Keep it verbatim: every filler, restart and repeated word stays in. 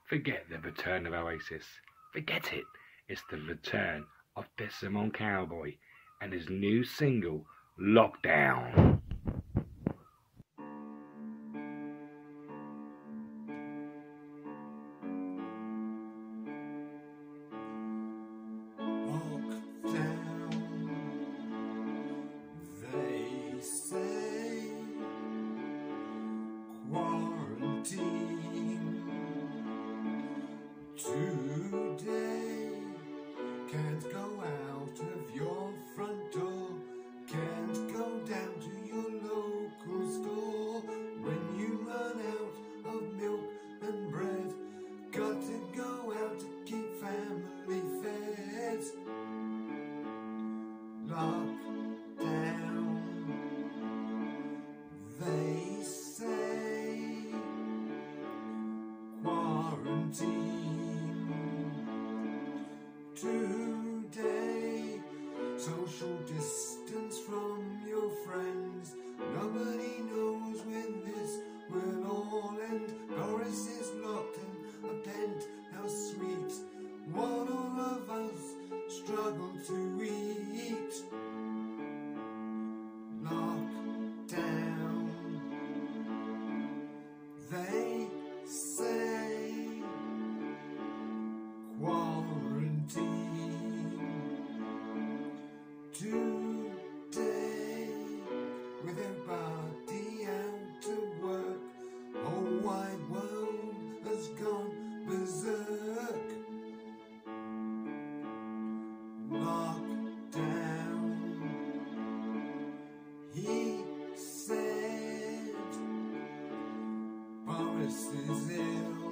Forget the return of Oasis. Forget it. It's the return of Desimon Cowboy and his new single, Lockdown. They say quarantine today. Can't go out of your front door, can't go down to your local store. When you run out of milk and bread, got to go out to keep family fed. Lockdown, they say. Quarantine today. Social distance from your friends. Nobody knows when this will all end. Boris is locked in a penthouse suite. What all of us struggle to eat. Lockdown, they say. Quarantine today. With everybody out to work, whole wide world has gone berserk. Lockdown, he said. Boris is ill.